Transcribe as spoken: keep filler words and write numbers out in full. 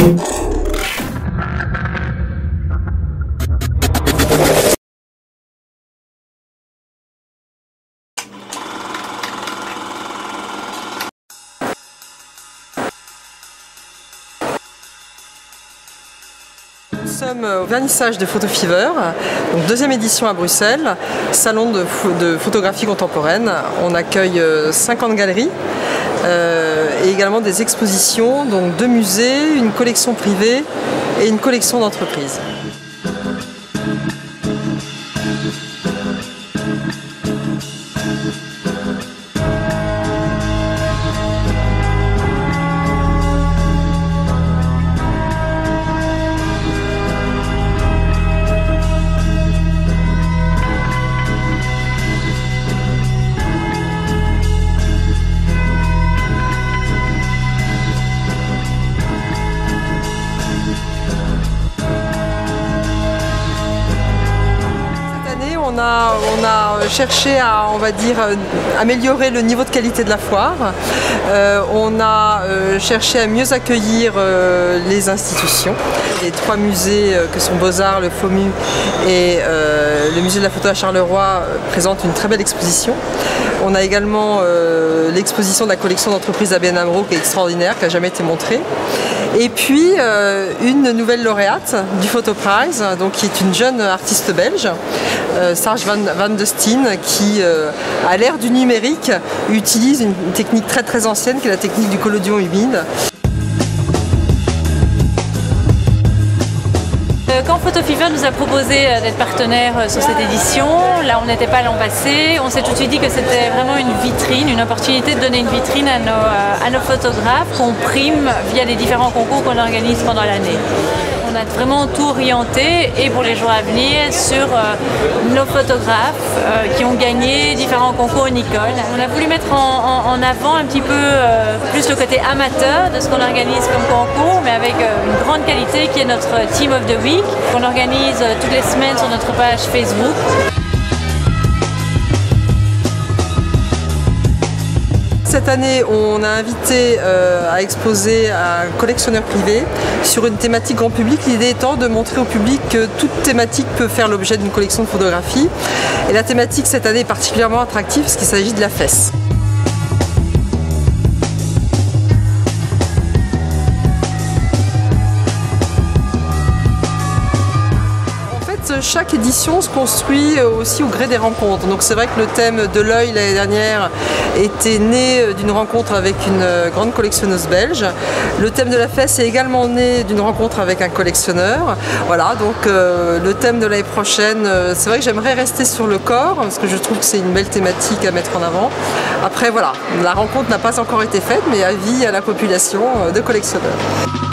Nous sommes au vernissage de Photo Fever, donc deuxième édition à Bruxelles, salon de, de photographie contemporaine. On accueille cinquante galeries euh, et également des expositions, donc deux musées, une collection privée et une collection d'entreprises. On a, on a cherché à, on va dire, améliorer le niveau de qualité de la foire. Euh, on a euh, cherché à mieux accueillir euh, les institutions. Les trois musées euh, que sont Beaux-Arts, le FOMU et euh, le musée de la photo à Charleroi euh, présentent une très belle exposition. On a également euh, l'exposition de la collection d'entreprises A B N AMRO qui est extraordinaire, qui n'a jamais été montrée. Et puis euh, une nouvelle lauréate du Photo Prize, donc, qui est une jeune artiste belge, euh, Sarge van, van de Steen, qui euh, à l'ère du numérique utilise une technique très très ancienne qui est la technique du collodion humide. Quand Photo Fever nous a proposé d'être partenaire sur cette édition, là on n'était pas l'an passé, on s'est tout de suite dit que c'était vraiment une vitrine, une opportunité de donner une vitrine à nos, à nos photographes qu'on prime via les différents concours qu'on organise pendant l'année. On a vraiment tout orienté et pour les jours à venir sur euh, nos photographes euh, qui ont gagné différents concours Nikon. On a voulu mettre en, en, en avant un petit peu euh, plus le côté amateur de ce qu'on organise comme concours, mais avec euh, une grande qualité qui est notre Team of the Week qu'on organise euh, toutes les semaines sur notre page Facebook. Cette année, on a invité euh, à exposer un collectionneur privé sur une thématique grand public. L'idée étant de montrer au public que toute thématique peut faire l'objet d'une collection de photographie. Et la thématique cette année est particulièrement attractive parce qu'il s'agit de la fesse. Chaque édition se construit aussi au gré des rencontres. Donc c'est vrai que le thème de l'œil l'année dernière était né d'une rencontre avec une grande collectionneuse belge. Le thème de la fesse est également né d'une rencontre avec un collectionneur. Voilà, donc euh, le thème de l'année prochaine, euh, c'est vrai que j'aimerais rester sur le corps parce que je trouve que c'est une belle thématique à mettre en avant. Après voilà, la rencontre n'a pas encore été faite, mais avis à la population de collectionneurs.